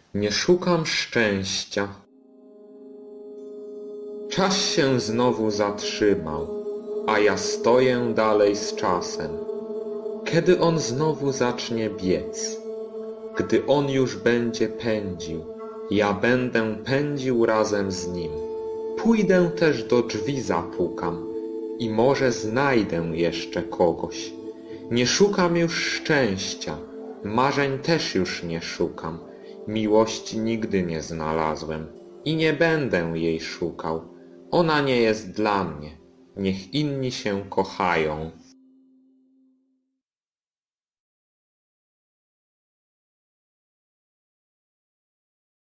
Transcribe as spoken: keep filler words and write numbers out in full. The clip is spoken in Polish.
Nie szukam szczęścia. Czas się znowu zatrzymał, a ja stoję dalej z czasem. Kiedy on znowu zacznie biec, gdy on już będzie pędził, ja będę pędził razem z nim. Pójdę też do drzwi zapukam i może znajdę jeszcze kogoś. Nie szukam już szczęścia, marzeń też już nie szukam. Miłości nigdy nie znalazłem i nie będę jej szukał. Ona nie jest dla mnie. Niech inni się kochają.